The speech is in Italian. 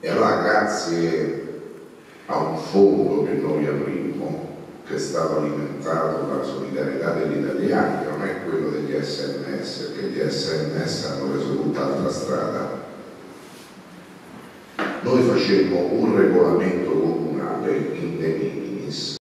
E allora grazie a un fondo che noi aprimmo, che è stato alimentato dalla solidarietà degli italiani, che non è quello degli SMS, perché gli SMS hanno preso tutt'altra strada, noi facemmo un regolamento comunale in de minimis